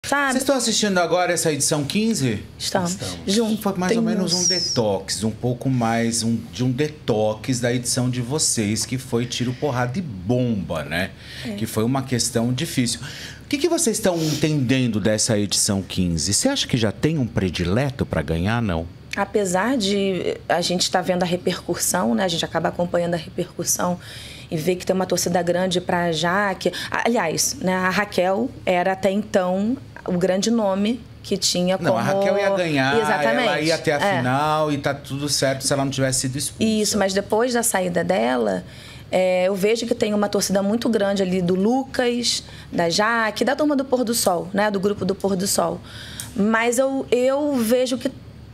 sabe? Vocês estão assistindo agora essa edição 15? Estamos. Juntos. Foi mais ou menos um detox, um pouco mais de um detox da edição de vocês, que foi tiro, porrada e bomba, né? Que foi uma questão difícil. O que vocês estão entendendo dessa edição 15? Você acha que já tem um predileto para ganhar, não? Apesar de a gente estar vendo a repercussão, né? A gente acaba acompanhando a repercussão e ver que tem uma torcida grande para a Jaque. Aliás, né, a Raquel era até então o grande nome que tinha como... Não, a Raquel ia ganhar, exatamente. Ela ia até a final e tá tudo certo se ela não tivesse sido expulsa. Isso, mas depois da saída dela, eu vejo que tem uma torcida muito grande ali do Lucas, da Jaque, da turma do Pôr do Sol, né? Do grupo do Pôr do Sol. Mas eu vejo que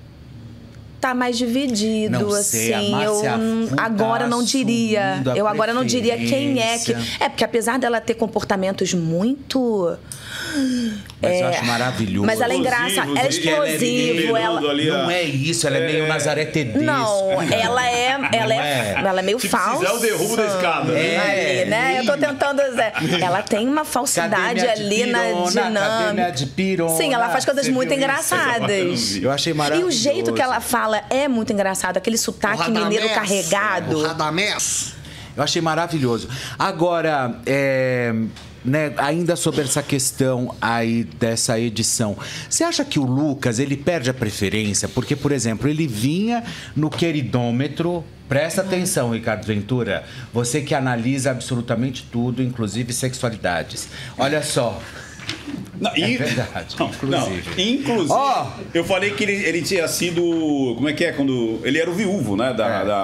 tá mais dividido, não sei, assim. Eu agora não diria. Eu agora não diria quem é que. Porque apesar dela ter comportamentos muito. Mas eu acho maravilhoso. Mas ela é engraçada, ela é explosiva. Não é isso, ela é meio Nazaré Tedesco. Não, ela é meio falsa. Se fizer o derrubo da escada. Né? Eu tô tentando dizer. Ela tem uma falsidade ali na dinâmica. Sim, ela faz coisas muito engraçadas. Eu achei maravilhoso. E o jeito que ela fala é muito engraçado, aquele sotaque mineiro carregado. O Radamés. Eu achei maravilhoso. Agora, né, ainda sobre essa questão aí dessa edição, você acha que o Lucas, ele perde a preferência? Porque, por exemplo, ele vinha no queridômetro. Presta atenção, Ricardo Ventura. Você que analisa absolutamente tudo, inclusive sexualidades. Olha só. Não, é verdade, inclusive. Eu falei que ele tinha sido... Como é que é? Quando ele era o viúvo, né?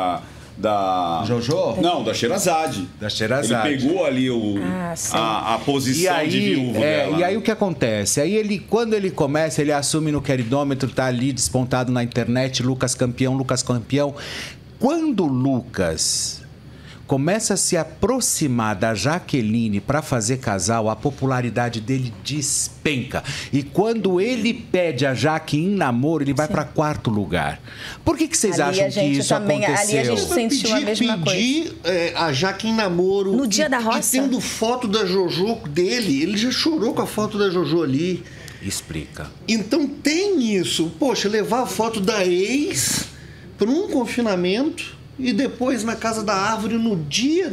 Da Jojo? Não, da Sherazade. Da Sherazade. Ele pegou ali a posição de viúvo dela. E aí o que acontece? Aí quando ele começa, ele assume no queridômetro, tá ali despontado na internet, Lucas campeão. Quando o Lucas começa a se aproximar da Jaqueline para fazer casal, a popularidade dele despenca. E quando ele pede a Jaque em namoro, ele vai para 4º lugar. Por que vocês acham que isso aconteceu? Ali a gente sentiu a mesma coisa. Pedir a Jaque em namoro. No dia da roça. E tendo foto da Jojo dele, ele já chorou com a foto da Jojo ali. Explica. Então tem isso. Poxa, levar a foto da ex para um confinamento... E depois na Casa da Árvore, no dia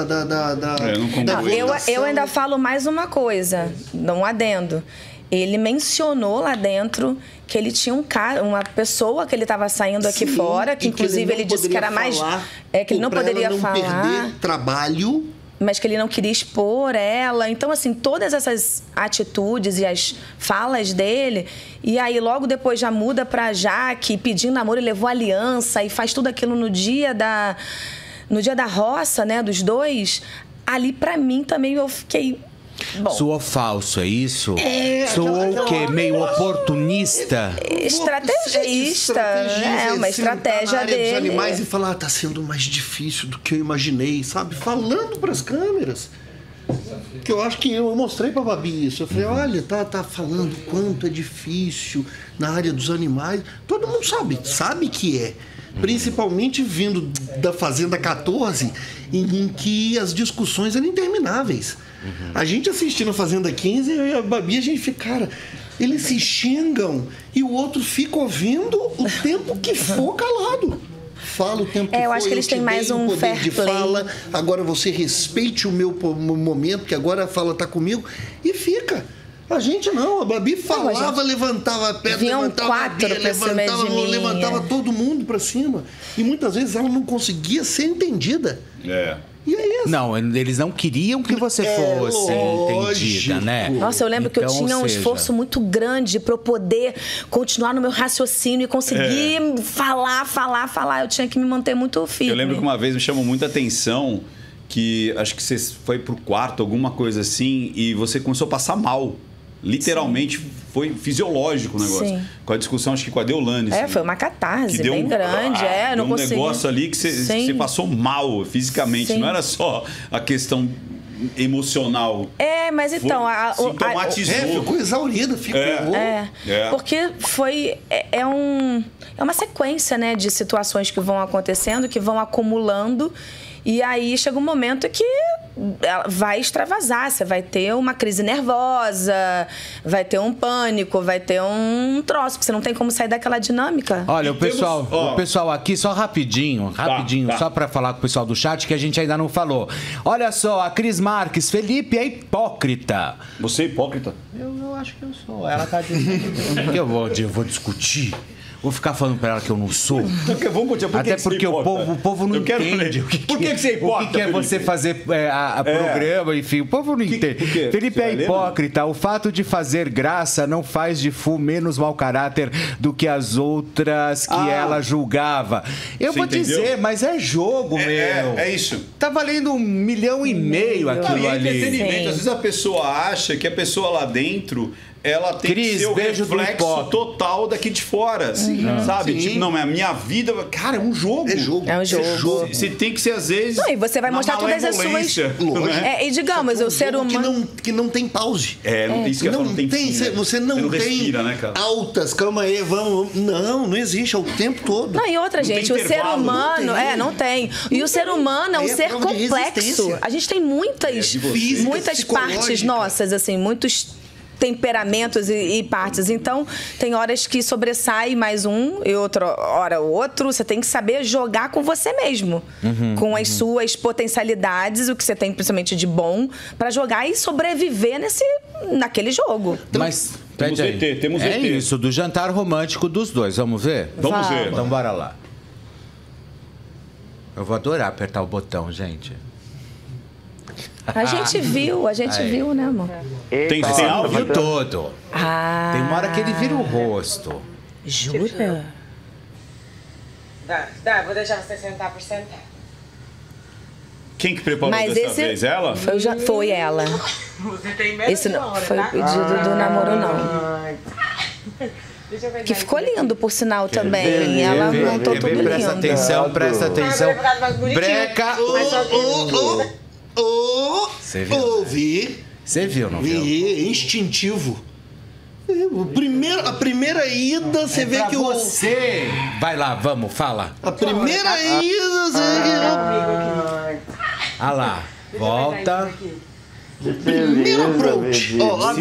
eu ainda falo mais uma coisa, um adendo. Ele mencionou lá dentro que ele tinha uma pessoa que ele estava saindo aqui fora, que inclusive ele disse que era mais... que ele não poderia falar. Perder trabalho... Mas que ele não queria expor ela. Então, assim, todas essas atitudes e as falas dele... E aí, logo depois, já muda pra Jaque, pedindo namoro, e levou aliança e faz tudo aquilo no dia da roça, né, dos dois. Ali, pra mim, também eu fiquei... Bom, soou falso, é isso? Soou o quê? Meio oportunista? Estrategista. Uma estratégia dele. Dos animais e falar, tá sendo mais difícil do que eu imaginei, sabe? Falando pras câmeras. Que eu acho que eu mostrei pra Babi isso. Eu falei, olha, tá falando quanto é difícil na área dos animais. Todo mundo sabe que é. Principalmente vindo da Fazenda 14, em que as discussões eram intermináveis. A gente assistindo a Fazenda 15, eu e a Babi, a gente fica, cara, eles se xingam e o outro fica ouvindo o tempo que for calado. Fala o tempo que for, eu acho que eles têm mais um fair play. Fala, agora você respeite o meu momento, que agora a fala tá comigo, e fica. A gente não, a Babi falava, levantava a pedra, levantava a beira, levantava todo mundo pra cima. E muitas vezes ela não conseguia ser entendida. E é isso. Não, eles não queriam que você fosse entendida, né? Nossa, eu lembro que eu tinha um esforço muito grande para eu poder continuar no meu raciocínio e conseguir falar. Eu tinha que me manter muito firme. Eu lembro que uma vez me chamou muita atenção que acho que você foi pro quarto, alguma coisa assim, e você começou a passar mal. Literalmente foi fisiológico o negócio. Sim. Com a discussão, acho que com a Deolane. Assim, foi uma catarse bem grande. Não um consegui. negócio ali que você passou mal fisicamente. Sim. Não era só a questão emocional. Mas então... Sintomatizou. Ficou exaurida, ficou... Porque foi... É uma sequência, né, de situações que vão acontecendo, que vão acumulando E aí chega um momento que ela vai extravasar, você vai ter uma crise nervosa, vai ter um pânico, vai ter um troço, porque você não tem como sair daquela dinâmica. Olha, o pessoal aqui, só rapidinho, só pra falar com o pessoal do chat, que a gente ainda não falou. Olha só, a Cris Marques, Felipe é hipócrita. Você é hipócrita? Eu acho que eu sou. Ela tá dizendo que eu vou discutir. Vou ficar falando pra ela que eu não sou. Vamos continuar. Até porque o povo não entende. Por que você é hipócrita? O que é você fazer programa, enfim. O povo não entende. Por quê? Felipe é hipócrita. O fato de fazer graça não faz de Fu menos mau caráter do que as outras que ela julgava. Eu vou dizer, mas é jogo, meu. É isso. Tá valendo 1,5 milhão aquilo ali. Entretenimento. Às vezes a pessoa acha que a pessoa lá dentro... ela tem que ser o reflexo total daqui de fora, sabe? Sim. Tipo, não, é a minha vida... Cara, é um jogo. É jogo. É um jogo. Você tem que ser, às vezes... Não, e você vai mostrar todas as suas... e digamos, o ser humano... Que não tem pause. Isso que eu falo, tem fim, né? Você não tem respira, né, cara? altas, calma aí, vamos... Não existe, é o tempo todo. Não, e outra, gente, o ser humano... Não tem. E o ser humano é um ser complexo. A gente tem muitas partes nossas, assim, muitos... temperamentos e partes. Então, tem horas que sobressai mais um e outra hora o outro. Você tem que saber jogar com você mesmo. Com as suas potencialidades, o que você tem principalmente de bom, pra jogar e sobreviver naquele jogo. Mas, temos VT, temos VT. É isso, do jantar romântico dos dois. Vamos ver? Vamos ver. Então, bora lá. Eu vou adorar apertar o botão, gente. A gente viu, né, amor? Tem áudio todo. Tem uma hora que ele vira o rosto. Jura? Dá, vou deixar você sentar por sentar. Quem que preparou dessa vez? Ela? Foi ela. Você tem medo Esse de não uma hora, foi tá? o pedido do namoro, não. Que ficou lindo, por sinal, também. Ela montou tudo lindo. Presta atenção. Breca. Você viu? Ouvi. Você viu, não viu? Vi, instintivo. A primeira ida, você vê que você. Vai lá, vamos, fala. A primeira ida, você vê que... Ah lá, volta. Primeiro approach.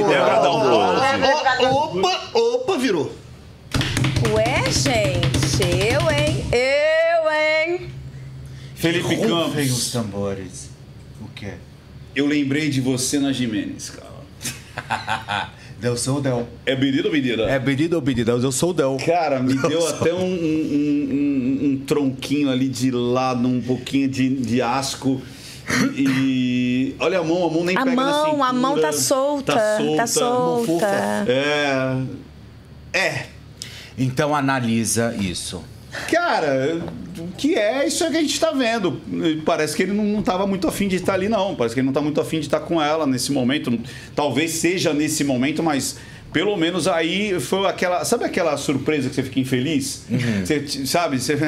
Opa, virou. Ué, gente, eu, hein? Felipe Campos. Rufem os tambores. O quê? Eu lembrei de você na Jimenez, cara. Deu soldão. É pedido ou medida? É pedido ou medida? Eu sou soldão. Cara, me deu até um tronquinho ali de lado, um pouquinho de asco. E olha a mão nem pega na cintura. A mão tá solta. Tá solta. Então analisa isso. Cara, o que é isso é que a gente tá vendo. Parece que ele não tava muito afim de estar ali, não. Parece que ele não tá muito afim de estar com ela nesse momento. Talvez seja nesse momento, mas pelo menos aí foi aquela... Sabe aquela surpresa que você fica infeliz? Você, sabe? Você...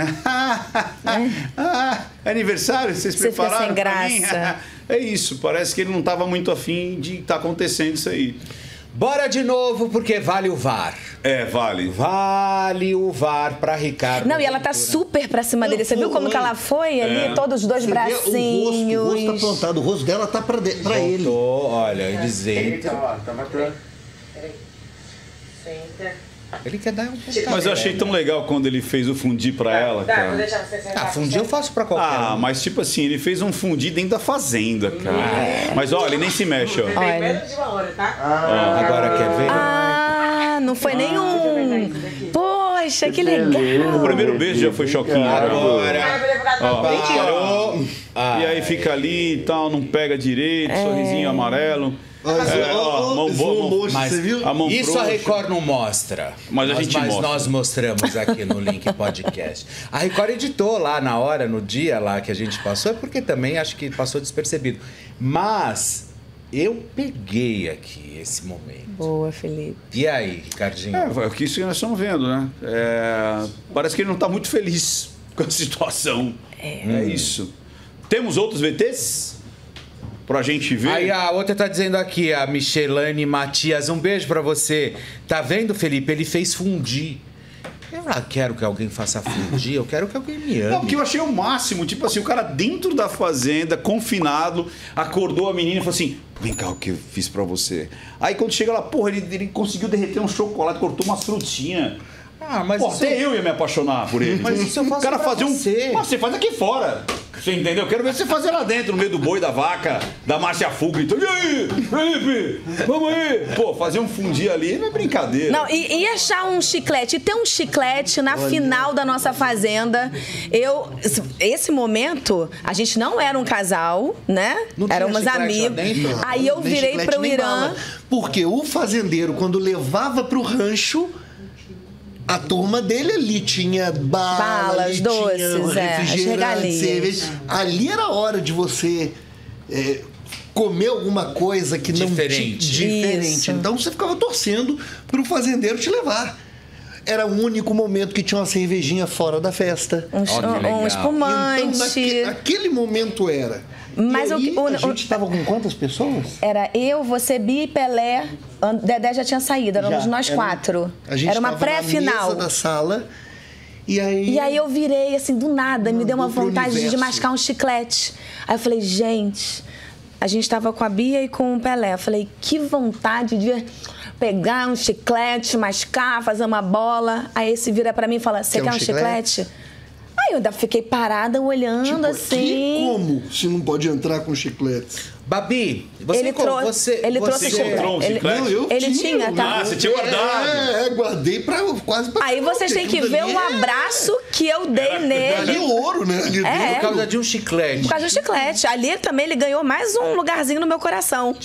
aniversário, vocês prepararam sem pra mim? graça. É isso, parece que ele não tava muito afim de estar acontecendo isso aí. Bora de novo, porque vale o VAR. Vale. Vale o VAR pra Ricardo. Não, e ela tá super pra cima dele. Você viu como que ela foi ali? Todos os dois bracinhos. O rosto tá apontado, o rosto dela tá pra ele. Olha, dizendo. Peraí. Senta. Ele quer dar um... Mas eu achei tão legal quando ele fez o fundi pra ela, Dá, cara. vou deixar você sentar. Fundi eu faço pra qualquer um. Mas tipo assim, ele fez um fundi dentro da fazenda, cara. Mas olha, ele nem se mexe, ó. Tem medo de uma hora, tá? Agora quer ver? Não foi nenhum. Poxa, que legal. O primeiro beijo já foi choquinho. Agora. Parou. E aí fica ali e tal, não pega direito, sorrisinho amarelo. Mas você viu? Isso a Record não mostra. Mas a gente mostra. Nós mostramos aqui no Link Podcast. A Record editou lá na hora, no dia lá que a gente passou, porque também acho que passou despercebido. Mas eu peguei aqui esse momento. Boa, Felipe. E aí, Ricardinho? É o que isso que nós estamos vendo, né? Parece que ele não está muito feliz com a situação. É isso. Temos outros VTs? Pra gente ver. Aí a outra tá dizendo aqui, a Michelane Matias, um beijo pra você. Tá vendo, Felipe? Ele fez fundir. Eu não quero que alguém faça fugir, eu quero que alguém me ame. Não, porque eu achei o máximo, tipo assim, o cara dentro da fazenda, confinado, acordou a menina e falou assim, vem cá, o que eu fiz pra você? Aí quando chega lá, porra, ele conseguiu derreter um chocolate, cortou umas frutinhas. Ah, mas Porra, até eu ia me apaixonar por ele. Mas isso eu faço o cara pra fazia você. Mas você faz aqui fora. Você entendeu? Quero ver você fazer lá dentro, no meio do boi, da vaca, da Márcia Fu, gritando, e aí, Felipe, vamos aí. Pô, fazer um fundir ali não é brincadeira. Não, e achar um chiclete, e ter um chiclete na final da nossa fazenda. Esse momento, a gente não era um casal, né? Não tinha Éramos chiclete lá amigos. dentro? Aí eu Nem virei chiclete, para o nem Irã. bala. Porque o fazendeiro, quando levava pro rancho, a turma dele ali tinha bala, Balas, ali doces, tinha as refrigerante, regalias. cerveja. Ali era a hora de você comer alguma coisa que Diferente. diferente. Isso. Então você ficava torcendo pro fazendeiro te levar. Era o único momento que tinha uma cervejinha fora da festa. Um legal. espumante. Então, naquele momento era. Mas e aí, o- a gente estava com quantas pessoas? Era eu, você, Bi, Pelé. Dedé já tinha saído, éramos Já, nós era- 4. A gente Era uma tava na pré-final. mesa da sala. E aí, E aí eu virei, assim, do nada, me deu uma Mandou pro vontade de universo. mascar um chiclete. Aí eu falei, gente, a gente tava com a Bia e com o Pelé. Eu falei, que vontade de pegar um chiclete, mascar, fazer uma bola. Aí esse vira pra mim e fala, você Quer quer um um chiclete? Aí eu ainda fiquei parada olhando tipo, assim. aqui como se não pode entrar com chicletes? Babi, você... Ele trouxe você chiclete. encontrou um chiclete? Não, eu Ele tinha, tá? Ah, você tinha guardado. Guardei quase pra... Aí vocês têm que ver o abraço que eu dei Ali nele. ouro, né? Ali É. Por causa de um chiclete. Por causa do chiclete. Ali também ele ganhou mais um lugarzinho no meu coração.